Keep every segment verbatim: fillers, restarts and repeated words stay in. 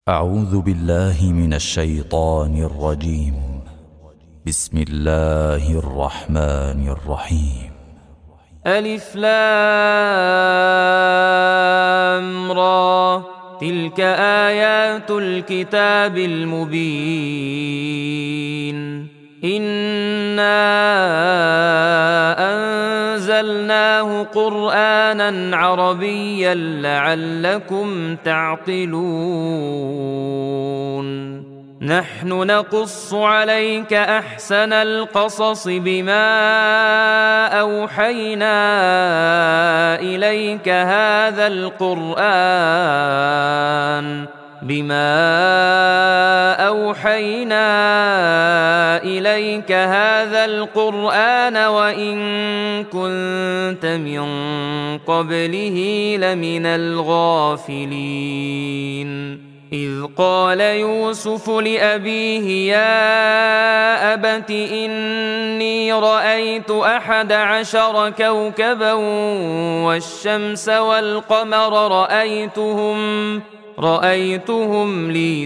أعوذ بالله من الشيطان الرجيم. بسم الله الرحمن الرحيم. ألف لام را، تلك آيات الكتاب المبين. إنا أنزلناه قرآنا عربيا لعلكم تعقلون. نحن نقص عليك أحسن القصص بما أوحينا إليك هذا القرآن بما أوحينا إليك هذا القرآن وإن كنت من قبله لمن الغافلين. إذ قال يوسف لأبيه يا أبت إني رأيت أحد عشر كوكبا والشمس والقمر رأيتهم رأيتهم لي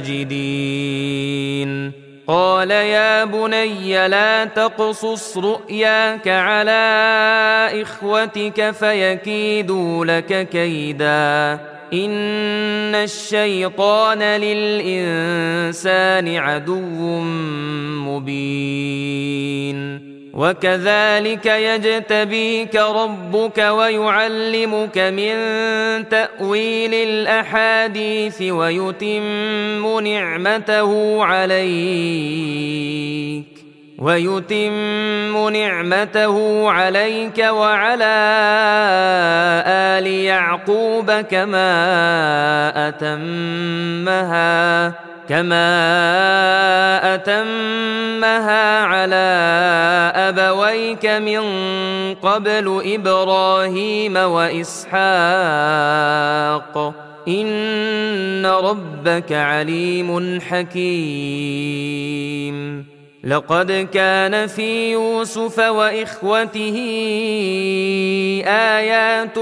ساجدين. قال يا بني لا تقصص رؤياك على إخوتك فيكيدوا لك كيدا إن الشيطان للإنسان عدو مبين. وكذلك يجتبيك ربك ويعلمك من تأويل الأحاديث ويتم نعمته عليك ويتم نعمته عليك وعلى آل يعقوب كما أتمها كما أتمها على أبويك من قبل إبراهيم وإسحاق إن ربك عليم حكيم. لقد كان في يوسف وإخوته آيات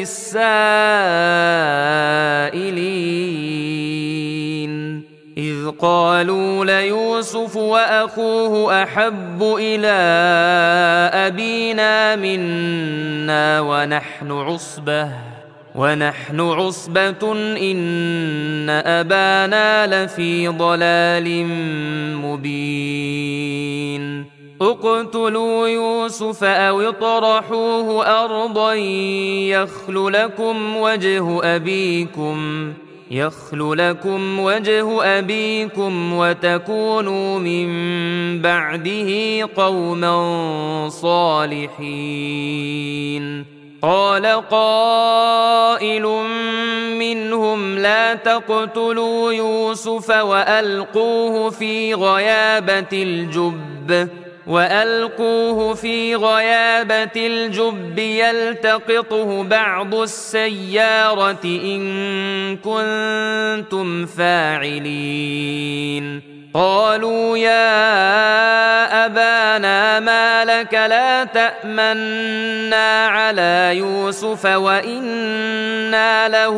للسائلين إذ قالوا ليوسف وأخوه أحب إلى أبينا منا ونحن عصبة ونحن عصبة إن أبانا لفي ضلال مبين. اقتلوا يوسف أو اطرحوه أرضا يخل لكم وجه أبيكم يخل لكم وجه أبيكم وتكونوا من بعده قوما صالحين. قال قائل منهم لا تقتلوا يوسف وألقوه في غيابة الجب وألقوه في غيابة الجب يلتقطه بعض السيارة إن كنتم فاعلين. قالوا يا أبانا ما لك لا تأمنا على يوسف وإنا له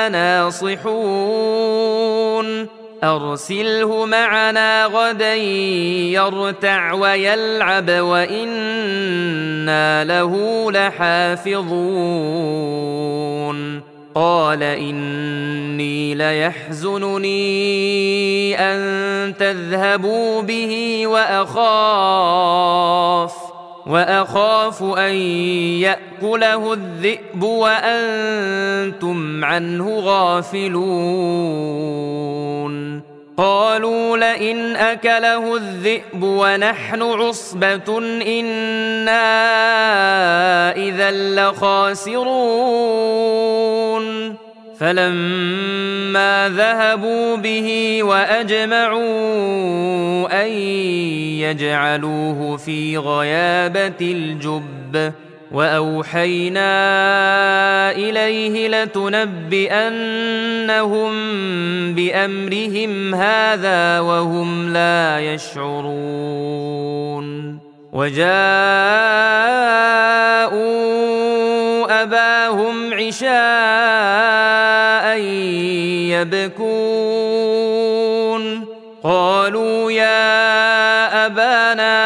لناصحون. أرسله معنا غدا يرتع ويلعب وإنا له لحافظون. قال إني ليحزنني أن تذهبوا به وأخاف وأخاف أن يأكله الذئب وأنتم عنه غافلون. قالوا لئن أكله الذئب ونحن عصبة إنا إذا لخاسرون. فلما ذهبوا به وأجمعوا أن يجعلوه في غيابة الجب وأوحينا إليه لتنبئنهم بأمرهم هذا وهم لا يشعرون. وجاءوا أباهم عشاء يبكون قالوا يا أبانا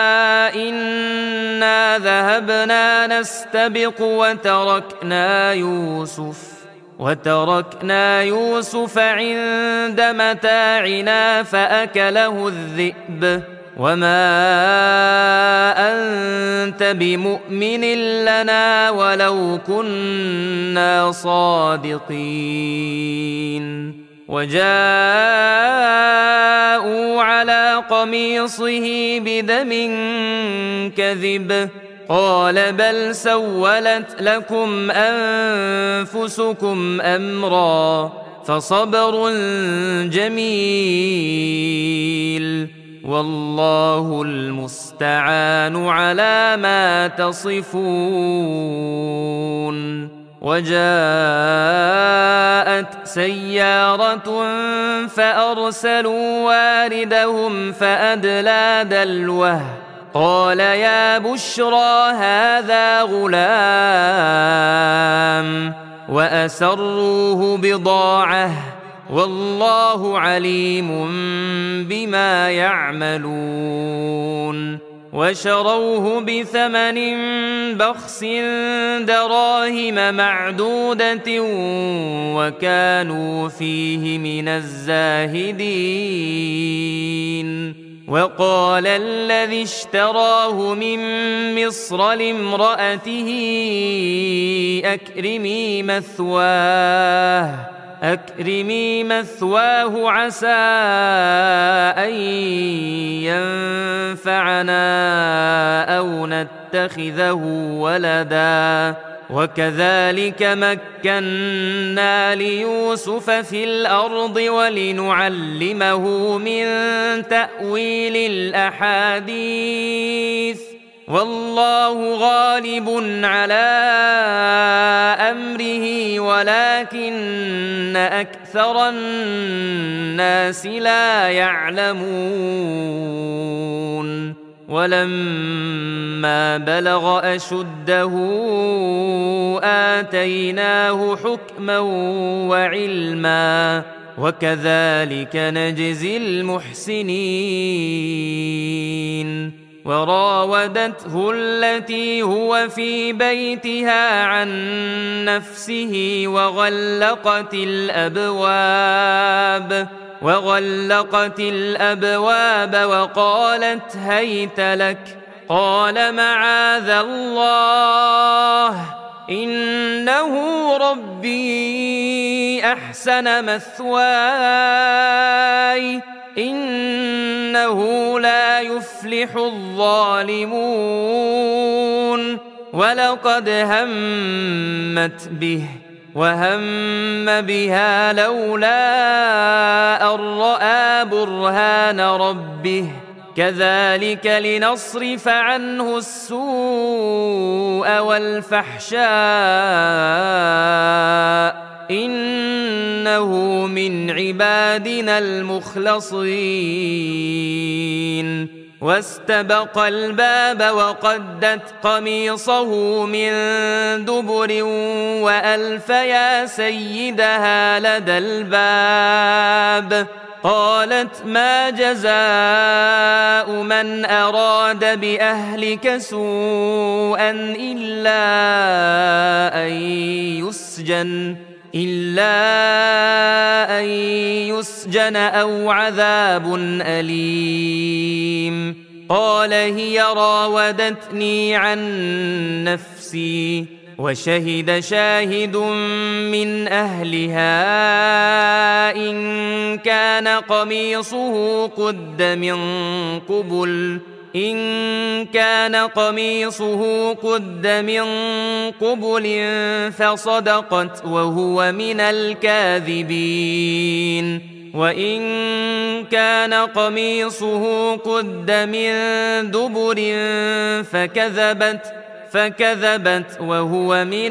إنا ذهبنا نستبق وتركنا يوسف وتركنا يوسف عند متاعنا فأكله الذئب وما أنت بمؤمن لنا ولو كنا صادقين وجاءوا على قميصه بدم كذب قال بل سولت لكم أنفسكم أمرا فصبر جميل والله المستعان على ما تصفون وجاءت سيارة فأرسلوا واردهم فأدلى دلوه قال يا بشرى هذا غلام وأسروه بضاعة والله عليم بما يعملون وشروه بثمن بخس دراهم معدودة وكانوا فيه من الزاهدين وقال الذي اشتراه من مصر لامرأته أكرمي مثواه أكرمي مثواه عسى أن ينفعنا أو نتخذه ولدا وكذلك مكنا ليوسف في الأرض ولنعلمه من تأويل الأحاديث والله غالب على أمره ولكن أكثر الناس لا يعلمون ولما بلغ أشده آتيناه حكما وعلما وكذلك نجزي المحسنين وراودته التي هو في بيتها عن نفسه وغلقت الأبواب وغلقت الأبواب وقالت هيت لك قال معاذ الله إنه ربي أحسن مثواي إنه لا يفلح الظالمون ولقد همت به وهم بها لولا أن رأى برهان ربه كذلك لنصرف عنه السوء والفحشاء إنه من عبادنا المخلصين واستبق الباب وقدت قميصه من دبر وألف يا سيدها لدى الباب قالت ما جزاء من أراد بأهلك سوءا إلا أن يسجن إلا أن يسجن أو عذاب أليم قال هي راودتني عن نفسي وشهد شاهد من أهلها إن كان قميصه قد من قبل إن كان قميصه قد من قبل فصدقت وهو من الكاذبين وإن كان قميصه قد من دبر فكذبت فكذبت وهو من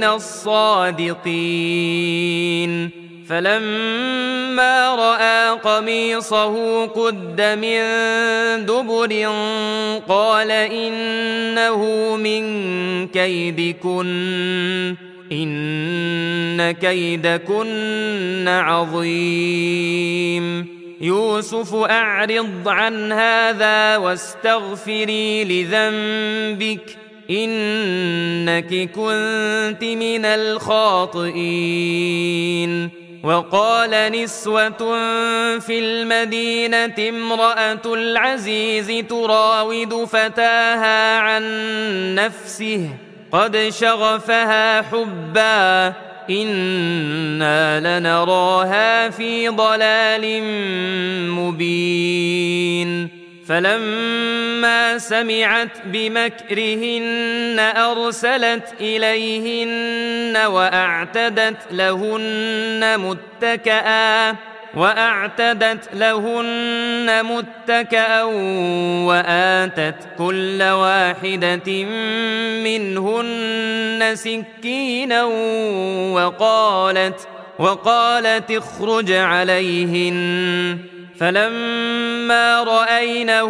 الصادقين فلما رأى قميصه قد من دبر قال إنه من كيدكن إن كيدكن عظيم يوسف أعرض عن هذا واستغفري لذنبك إنك كنت من الخاطئين. وقال نسوة في المدينة امرأة العزيز تراود فتاها عن نفسه قد شغفها حبا إنا لنراها في ضلال مبين. فلما سمعت بمكرهن أرسلت إليهن وأعتدت لهن متكئا وأعتدت لهن متكئا وآتت كل واحدة منهن سكينا وقالت وقالت اخرج عليهن. فلما رأينه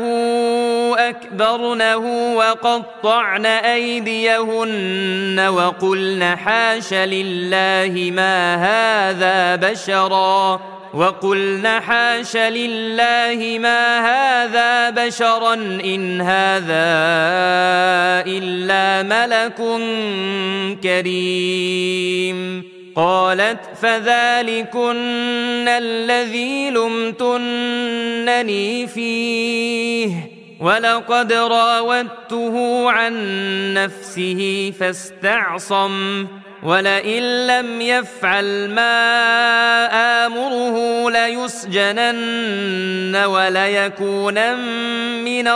أكبرنه وقطعن أيديهن وقلن حاش لله ما هذا بشرا وقلن حاش لله ما هذا بشرا إن هذا إلا ملك كريم. قالت فذلكن الذي لمتنني فيه ولقد راودته عن نفسه فاستعصم ولئن لم يفعل ما آمره ليسجنن وليكونن من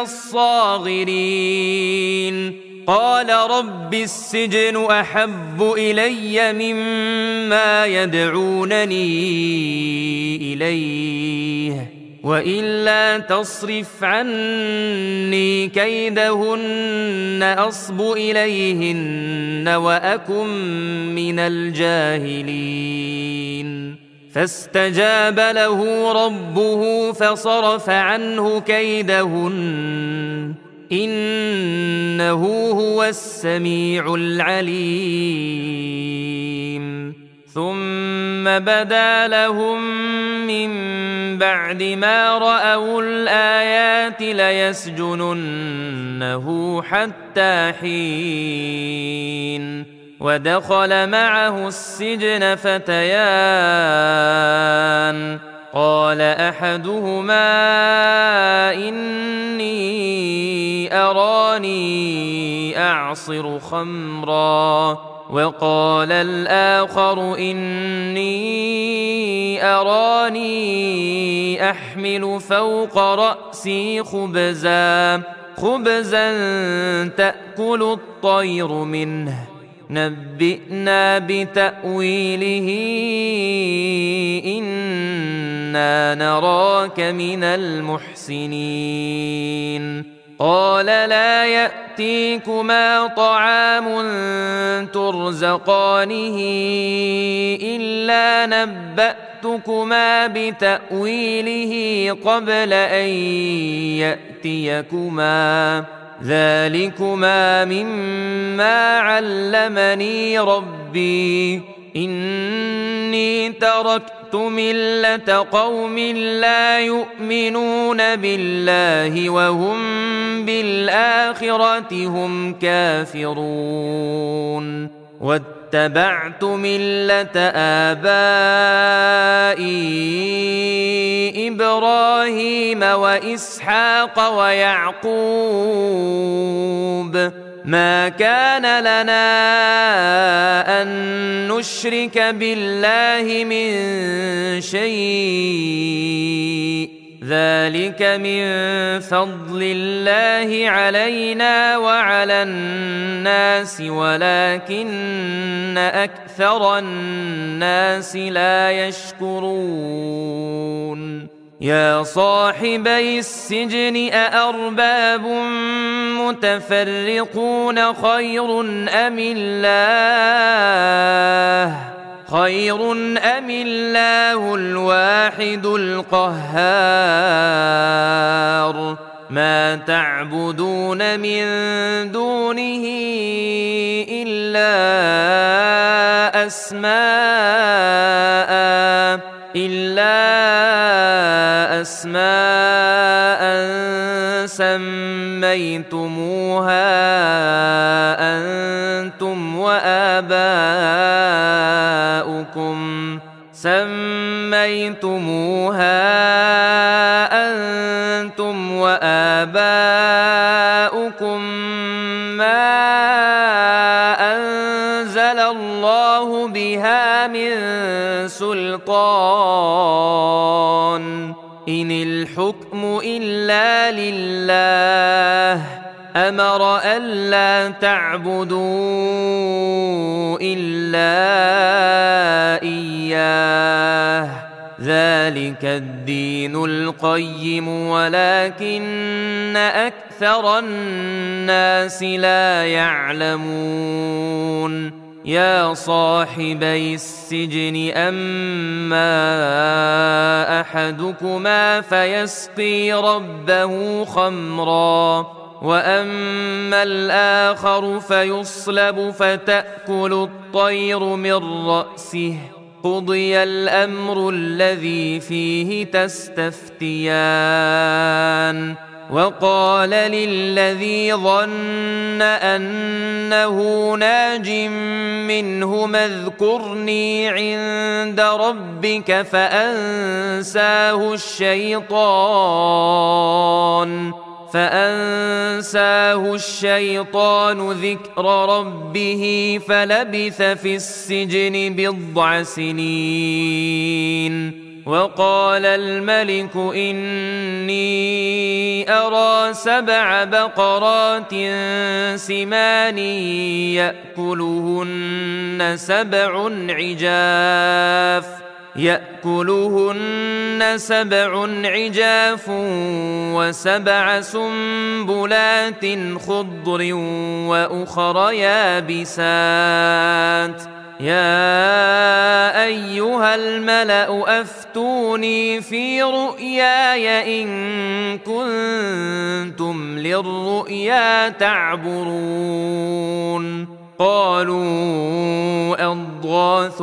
الصاغرين. قال رب السجن أحب إلي مما يدعونني إليه وإلا تصرف عني كيدهن أصب إليهن وأكن من الجاهلين. فاستجاب له ربه فصرف عنه كيدهن إنه هو السميع العليم. ثم بدا لهم من بعد ما رأوا الآيات ليسجننه حتى حين. ودخل معه السجن فتيان قال أحدهما إني أراني أعصر خمرا وقال الآخر إني أراني أحمل فوق رأسي خبزا خبزا تأكل الطير منه نبئنا بتأويله إنا نراك من المحسنين. قال لا يأتيكما طعام ترزقانه إلا نبأتكما بتأويله قبل أن يأتيكما ذلكما مما علمني ربي إني تركت ملة قوم لا يؤمنون بالله وهم بالآخرة هم كافرون واتبعت ملة آبائي إبراهيم وإسحاق ويعقوب ما كان لنا أن نشرك بالله من شيء ذلك من فضل الله علينا وعلى الناس ولكن أكثر الناس لا يشكرون. يا صاحبي السجن أأرباب متفرقون خير أم الله خير أم الله الواحد القهار ما تعبدون من دونه إلا أسماء إلا أسماء سميتموها أنتم وآباؤكم سميتموها أنتم وآباؤكم ما أنزل الله بها من سلطان إن الحكم إلا لله أمر ألا تعبدوا إلا إياه ذلك الدين القيم ولكن أكثر الناس لا يعلمون يا صاحبي السجن أما أحدكما فيسقي ربه خمرا وأما الآخر فيصلب فتأكل الطير من رأسه قضي الأمر الذي فيه تستفتيان وقال للذي ظن أنه ناج منهما اذكرني عند ربك فأنساه الشيطان فأنساه الشيطان ذكر ربه فلبث في السجن بضع سنين وقال الملك إني أرى سبع بقرات سمان يأكلهن سبع عجاف يأكلهن سبع عجاف وسبع سنبلات خضر وأخر يابسات يا أيها الملأ أفتوني في رؤياي إن كنتم للرؤيا تعبرون قالوا أضغاث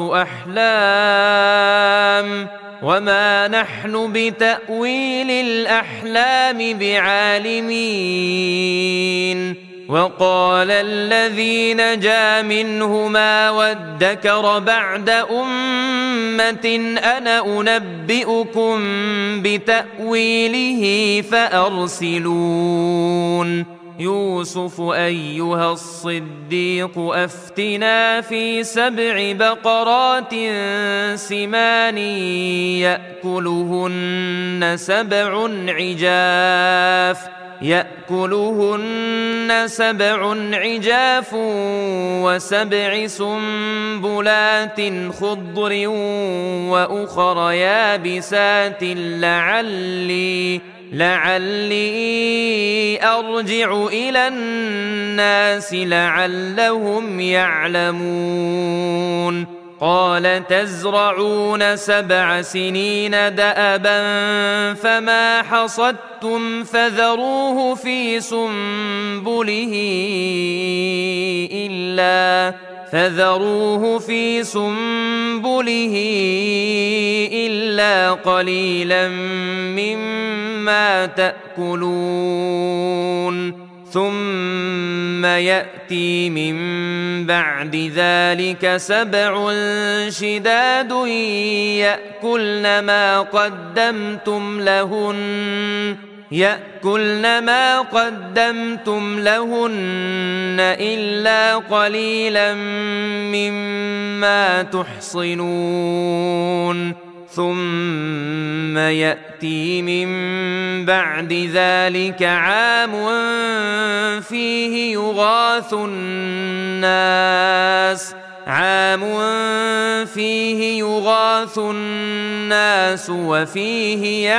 أحلام وما نحن بتأويل الأحلام بعالمين وقال الذي نجا منهما وادكر بعد أمة أنا أنبئكم بتأويله فأرسلون يوسف أيها الصديق أفتنا في سبع بقرات سمان يأكلهن سبع عجاف يأكلهن سبع عجاف وسبع سنبلات خضر وأخر يابسات لعلي لعلي أرجع إلى الناس لعلهم يعلمون قال تزرعون سبع سنين دأبا فما حصدتم فذروه في سنبله إلا فذروه في سنبله إلا قليلا مما تأكلون ثم يأتي من بعد ذلك سبع شداد يأكلن ما قدمتم لهن يأكلن ما قدمتم لهن إلا قليلا مما تحصنون ثم يأتي من بعد ذلك عام فيه يغاث الناس عام فيه يغاث الناس وفيه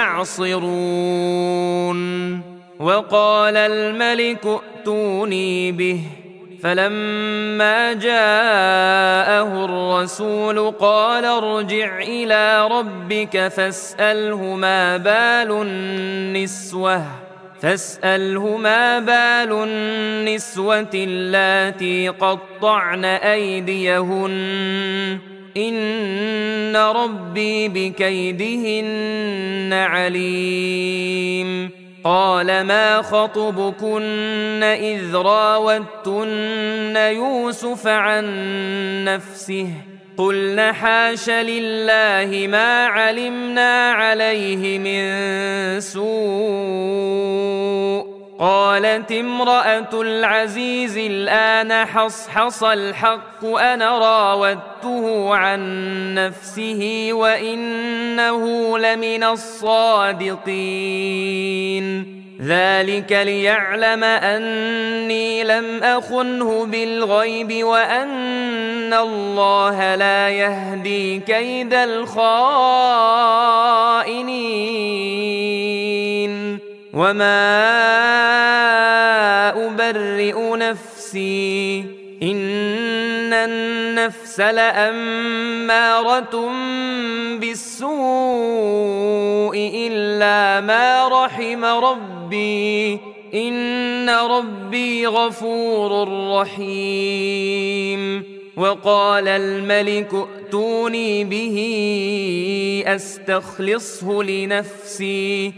يعصرون وقال الملك ائتوني به فلما جاءه الرسول قال ارجع إلى ربك فاسأله ما بال النسوة فاسأله ما بال النسوة اللاتي قطعن أيديهن إن ربي بكيدهن عليم. قال ما خطبكن إذ راوتن يوسف عن نفسه قلن حاش لله ما علمنا عليه من سوء. قالت امرأة العزيز الآن حصحص الحق أنا راودته عن نفسه وإنه لمن الصادقين. ذلك ليعلم أني لم أخنه بالغيب وأن الله لا يهدي كيد الخائنين. وما أبرئ نفسي إن النفس لأمارة بالسوء إلا ما رحم ربي إن ربي غفور رحيم. وقال الملك ائتوني به أستخلصه لنفسي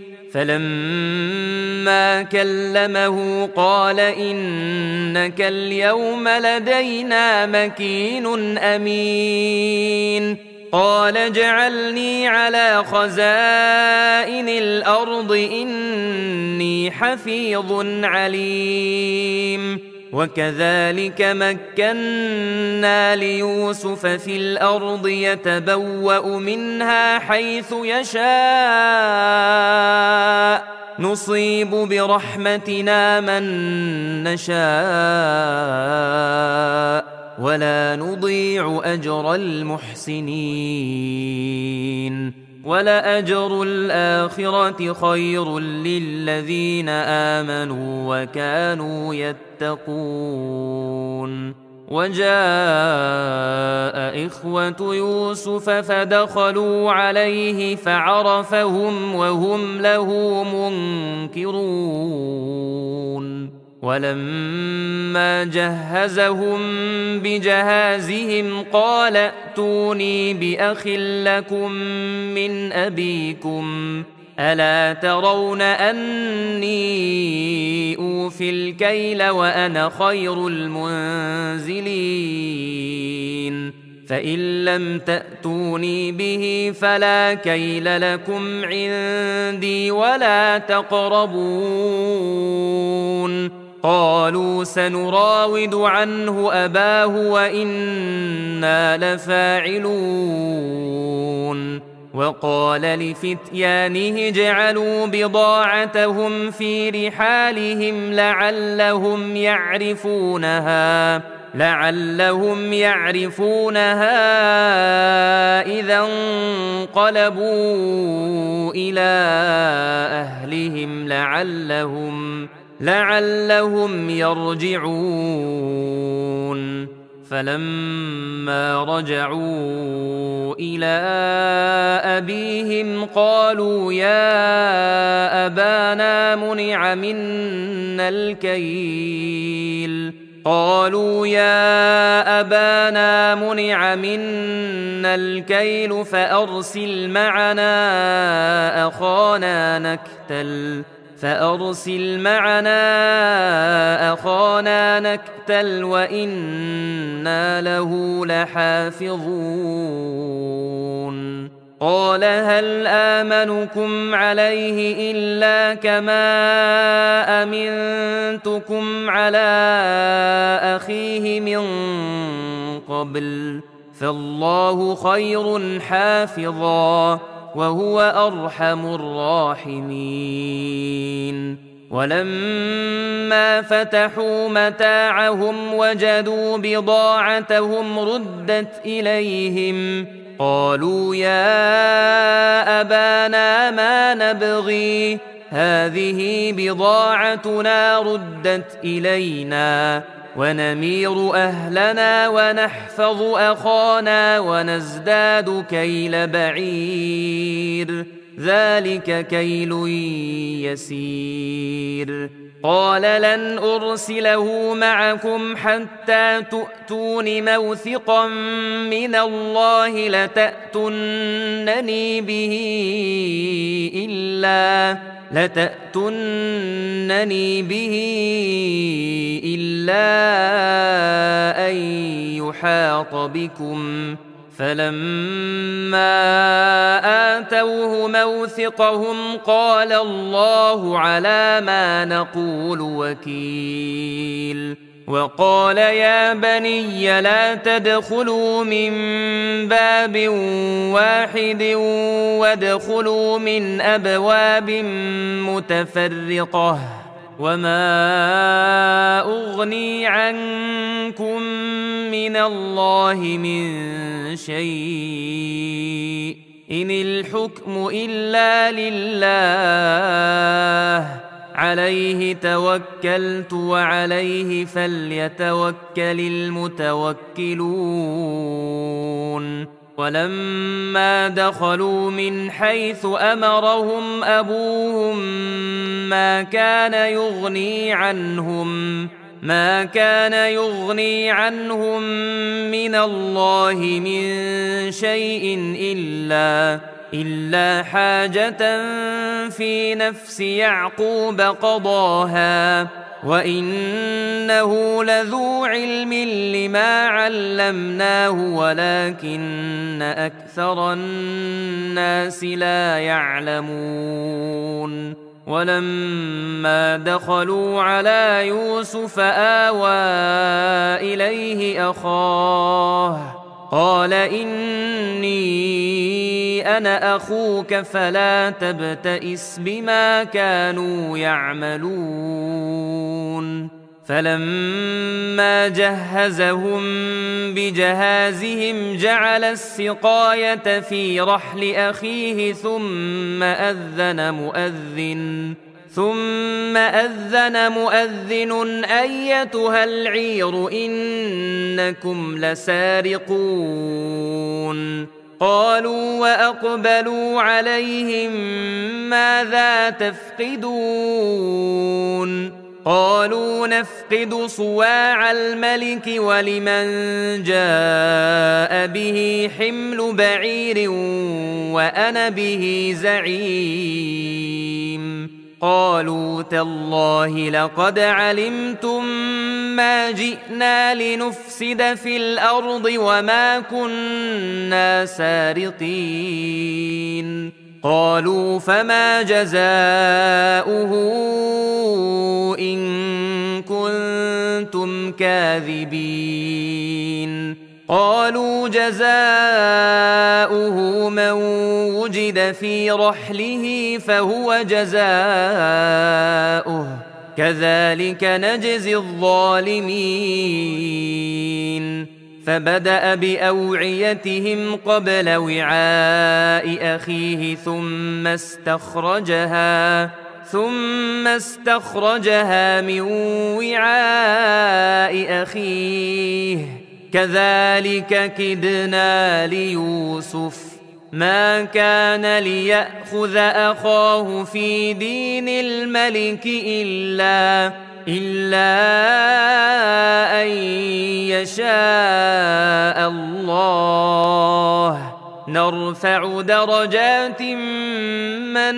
فلما كلمه قال إنك اليوم لدينا مكين أمين. قال اجعلني على خزائن الأرض إني حفيظ عليم. وكذلك مكنا ليوسف في الأرض يتبوأ منها حيث يشاء نصيب برحمتنا من نشاء ولا نضيع أجر المحسنين. ولأجر الآخرة خير للذين آمنوا وكانوا يتقون. وجاء إخوة يوسف فدخلوا عليه فعرفهم وهم له منكرون. ولما جهزهم بجهازهم قال ائتوني بأخ لكم من أبيكم ألا ترون أني أوفي الكيل وأنا خير المنزلين. فإن لم تأتوني به فلا كيل لكم عندي ولا تقربون. قالوا سنراود عنه أباه وإنا لفاعلون. وقال لفتيانه اجعلوا بضاعتهم في رحالهم لعلهم يعرفونها لعلهم يعرفونها إذا انقلبوا إلى أهلهم لعلهم لعلهم يرجعون. فلما رجعوا إلى أبيهم قالوا يا أبانا منع منا الكيل قالوا يا أبانا منع منا الكيل فأرسل معنا أخانا نكتل فأرسل معنا أخانا نكتل وإنا له لحافظون. قال هل آمنكم عليه إلا كما أمنتكم على أخيه من قبل فالله خير حافظا وهو أرحم الراحمين. ولما فتحوا متاعهم وجدوا بضاعتهم ردت إليهم قالوا يا أبانا ما نبغي هذه بضاعتنا ردت إلينا ونمير أهلنا ونحفظ أخانا ونزداد كيل بعير ذلك كيل يسير. قال لن أرسله معكم حتى تؤتون موثقا من الله لتأتونني به إلا لتأتونني به إلا أن يحاط بكم. فلما آتوه موثقهم قال الله على ما نقول وكيل. وقال يا بني لا تدخلوا من باب واحد وادخلوا من أبواب متفرقة وما أغني عنكم من الله من شيء إن الحكم إلا لله عليه توكلت وعليه فليتوكل المتوكلون. ولما دخلوا من حيث أمرهم أبوهم ما كان يغني عنهم ما كان يغني عنهم من الله من شيء إلا إلا حاجة في نفس يعقوب قضاها وإنه لذو علم لما علمناه ولكن أكثر الناس لا يعلمون. ولما دخلوا على يوسف آوى إليه أخاه قال إني أنا أخوك فلا تبتئس بما كانوا يعملون. فلما جهزهم بجهازهم جعل السقاية في رحل أخيه ثم أذن مؤذن ثم أذن مؤذن أيتها العير إنكم لسارقون. قالوا وأقبلوا عليهم ماذا تفقدون؟ قالوا نفقد صواع الملك ولمن جاء به حمل بعير وأنا به زعيم. قالوا تالله لقد علمتم ما جئنا لنفسد في الأرض وما كنا سارقين. قالوا فما جزاؤه إن كنتم كاذبين؟ قالوا جزاؤه من وجد في رحله فهو جزاؤه كذلك نجزي الظالمين. فبدأ بأوعيتهم قبل وعاء أخيه ثم استخرجها ثم استخرجها من وعاء أخيه كذلك كدنا ليوسف ما كان ليأخذ أخاه في دين الملك إلا إلا أن يشاء الله نرفع درجات من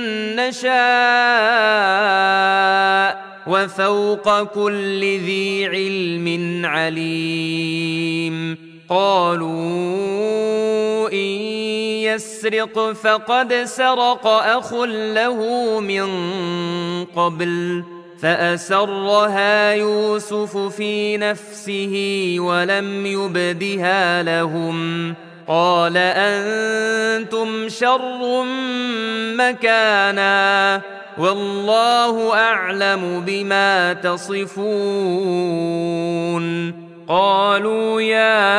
نشاء وفوق كل ذي علم عليم. قالوا إن يسرق فقد سرق أخ له من قبل فأسرها يوسف في نفسه ولم يبدها لهم. قال أنتم شر مكانا والله أعلم بما تصفون. قالوا يا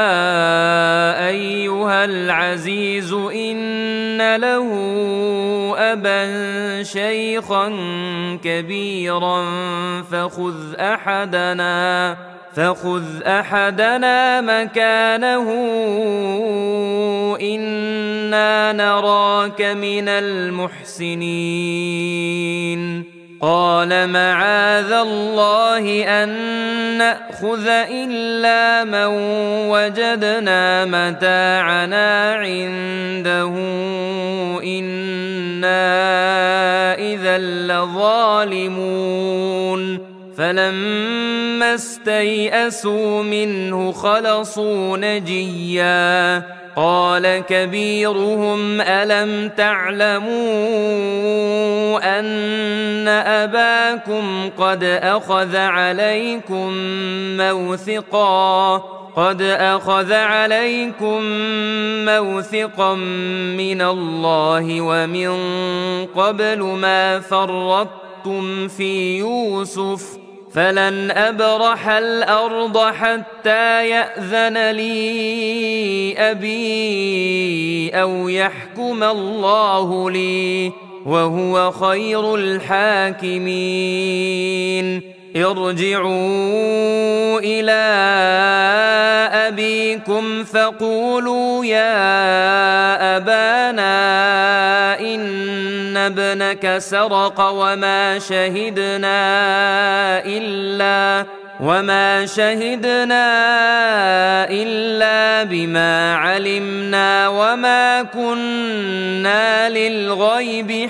أيها العزيز إن له أبا شيخا كبيرا فخذ أحدنا فخذ أحدنا مكانه إنا نراك من المحسنين قال معاذ الله أن نأخذ إلا من وجدنا متاعنا عنده إنا إذا لظالمون فلما استيئسوا منه خلصوا نجيا قال كبيرهم ألم تعلموا أن أباكم قد أخذ عليكم موثقا قد أخذ عليكم موثقا من الله ومن قبل ما فرطتم في يوسف فلن أبرح الأرض حتى يأذن لي أبي أو يحكم الله لي وهو خير الحاكمين ارجعوا إلى أبيكم فقولوا يا أبانا إن ابنك سرق وما شهدنا إلا وما شهدنا إلا بما علمنا وما كنا للغيب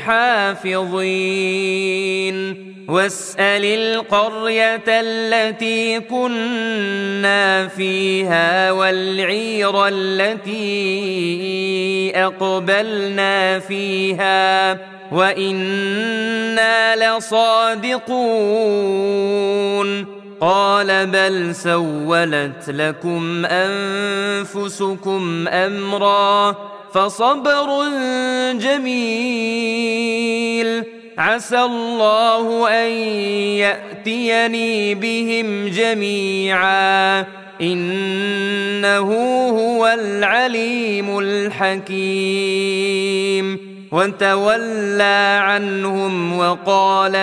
حافظين واسأل القرية التي كنا فيها والعير التي أقبلنا فيها وإنا لصادقون قال بل سولت لكم أنفسكم أمرا فصبر جميل عسى الله أن يأتيني بهم جميعا إنه هو العليم الحكيم وتولى عنهم وقال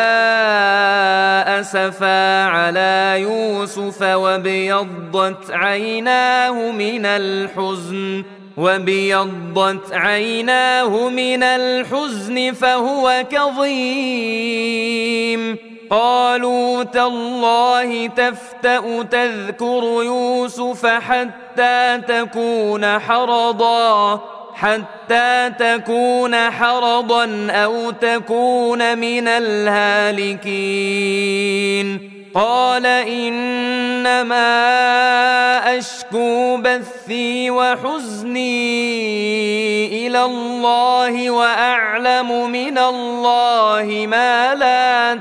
يا أسفا على يوسف وابيضت عيناه من الحزن وابيضت عيناه من الحزن فهو كظيم قالوا تالله تفتأ تذكر يوسف حتى تكون حرضا حتى تكون حرضا أو تكون من الهالكين قال إنما أشكو بثي وحزني إلى الله وأعلم من الله ما لا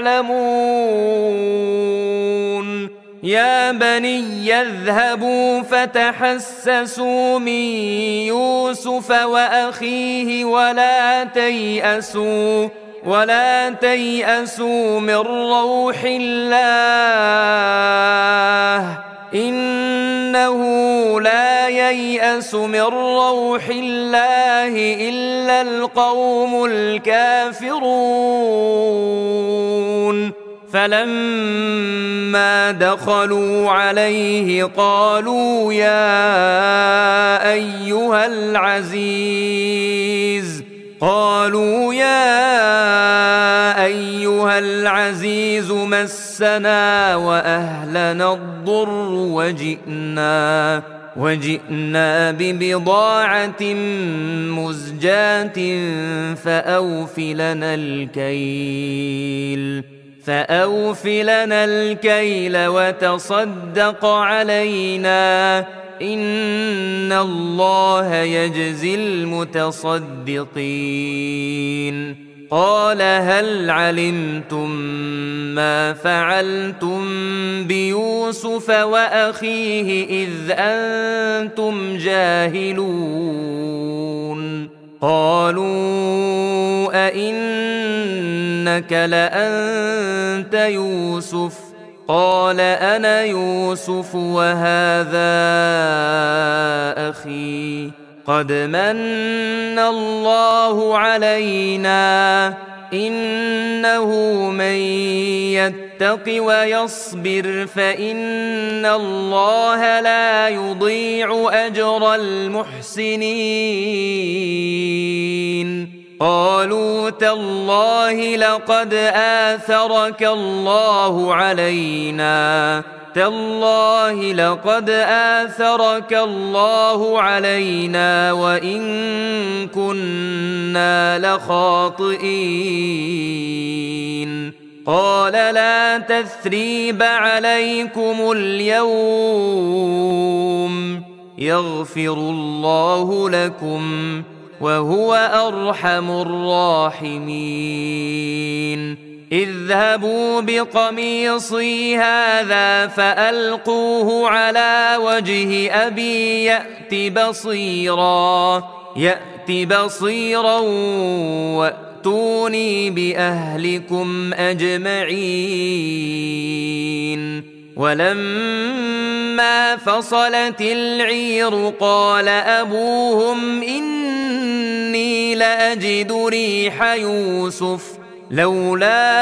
تعلمون يا بني يذهبوا فتحسسوا من يوسف وأخيه ولا تيأسوا ولا تيأسوا من روح الله إنه لا ييأس من روح الله إلا القوم الكافرون فلما دخلوا عليه قالوا يا أيها العزيز قالوا يا أيها العزيز مسنا وأهلنا الضر وجئنا وجئنا ببضاعة مزجاة فأوف لنا الكيل فأوف لنا الكيل وتصدق علينا إن الله يجزي المتصدقين قال هل علمتم ما فعلتم بيوسف وأخيه إذ أنتم جاهلون قالوا أئنك لأنت يوسف قال أنا يوسف وهذا أخي قد من الله علينا إنه من يتق ويصبر فإن الله لا يضيع أجر المحسنين. قالوا تالله لقد آثرك الله علينا تالله لقد آثرك الله علينا وإن كنا لخاطئين. قال لا تثريب عليكم اليوم يغفر الله لكم وهو أرحم الراحمين. اذهبوا بقميصي هذا فألقوه على وجه أبي يأت بصيرا يأت بصيرا وأتوني بأهلكم أجمعين. ولما فصلت العير قال أبوهم إني لأجد ريح يوسف لولا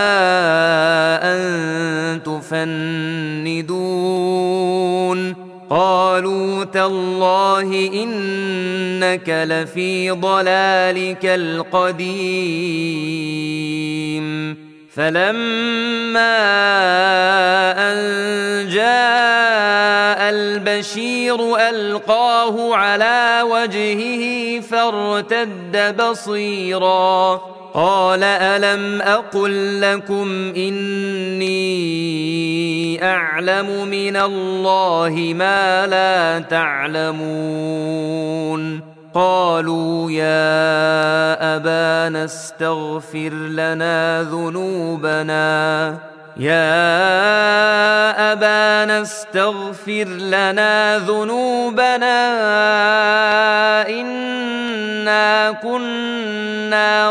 أن تفندون. قالوا تالله إنك لفي ضلالك القديم. فلما أن جاء البشير ألقاه على وجهه فارتد بصيرا قال ألم أقل لكم إني أعلم من الله ما لا تعلمون. قالوا يا أبانا استغفر لنا ذنوبنا يا أبانا استغفر لنا ذنوبنا إنا كنا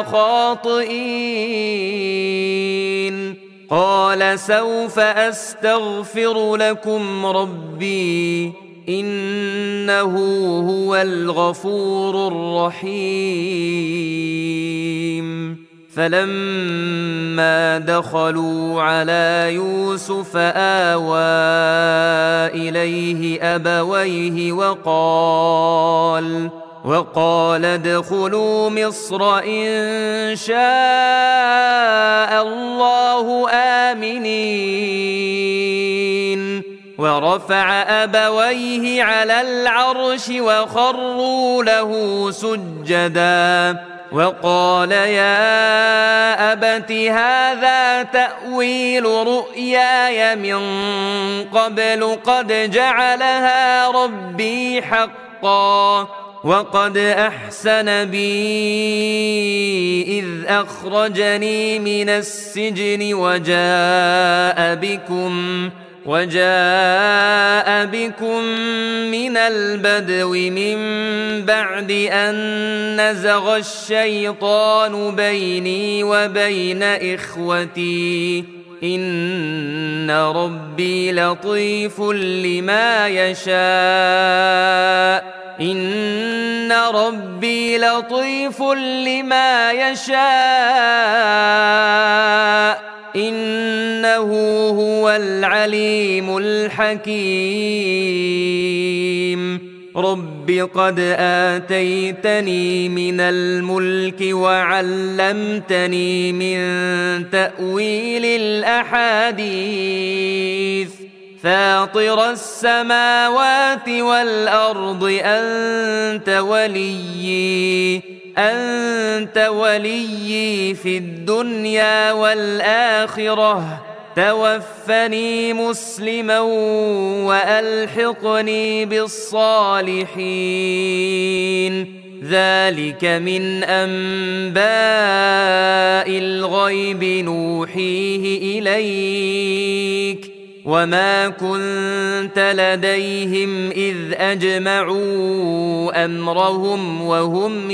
خاطئين. قال سوف أستغفر لكم ربي إنه هو الغفور الرحيم. فلما دخلوا على يوسف آوى إليه أبويه وقال وقال ادخلوا مصر إن شاء الله آمنين. ورفع أبويه على العرش وخروا له سجدا وقال يا أبت هذا تأويل رؤياي من قبل قد جعلها ربي حقا وقد أحسن بي إذ أخرجني من السجن وجاء بكم وجاء بكم من البدو من بعد أن نزغ الشيطان بيني وبين إخوتي إن ربي لطيف لما يشاء إن ربي لطيف لما يشاء إنه هو العليم الحكيم. رب قد آتيتني من الملك وعلمتني من تأويل الأحاديث فاطر السماوات والأرض أنت وليي أنت وليي في الدنيا والآخرة توفني مسلما وألحقني بالصالحين. ذلك من أنباء الغيب نوحيه إليك وما كنت لديهم إذ أجمعوا أمرهم وهم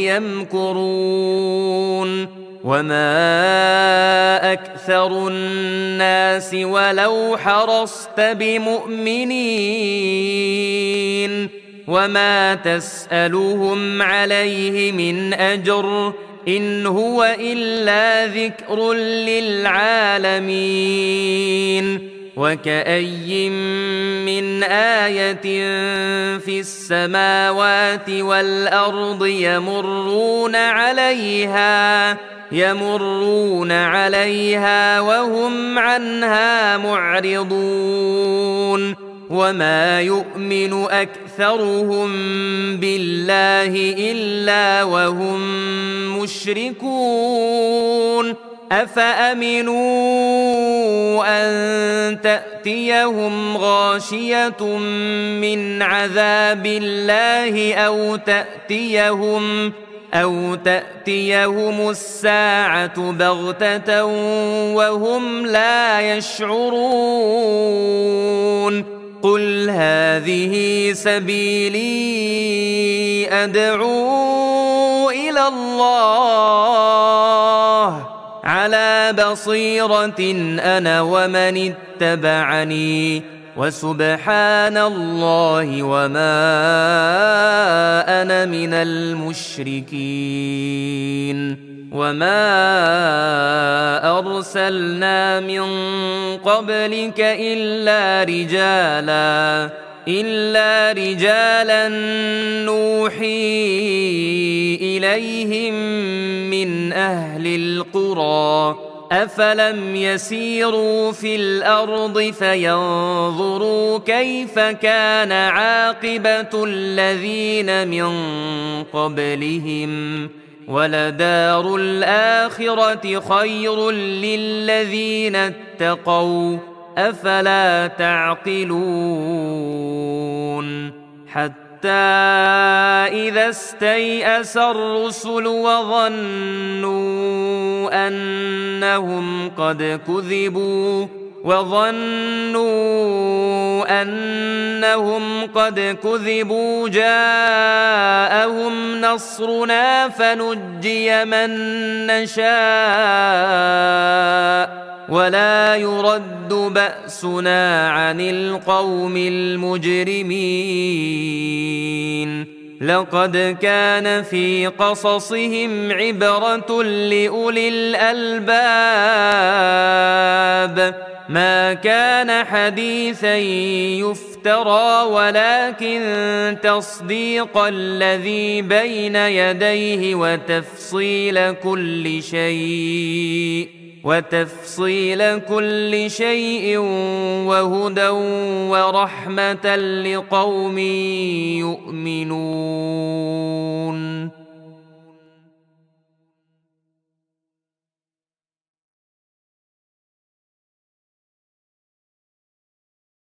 يمكرون. وما أكثر الناس ولو حرصت بمؤمنين وما تسألهم عليه من أجر إن هو إلا ذكر للعالمين وكأي من آية في السماوات والأرض يمرون عليها يمرون عليها وهم عنها معرضون وما يؤمن أكثرهم بالله إلا وهم مشركون أفأمنوا أن تأتيهم غاشية من عذاب الله أو تأتيهم أو تأتيهم الساعة بغتة وهم لا يشعرون قل هذه سبيلي أدعو إلى الله على بصيرة أنا ومن اتبعني وسبحان الله وما أنا من المشركين وما أرسلنا من قبلك إلا رجالا إلا رجالا نوحي إليهم من أهل القرى أفلم يسيروا في الأرض فينظروا كيف كان عاقبة الذين من قبلهم ولدار الآخرة خير للذين اتقوا أفلا تعقلون حتى إذا استيأس الرسل وظنوا أنهم قد كذبوا وظنوا أنهم قد كذبوا جاءهم نصرنا فنجي من نشاء ولا يرد بأسنا عن القوم المجرمين لقد كان في قصصهم عبرة لأولي الألباب ما كان حديثا يفترى ولكن تصديق الذي بين يديه وتفصيل كل شيء وتفصيل كل شيء وهدى ورحمة لقوم يؤمنون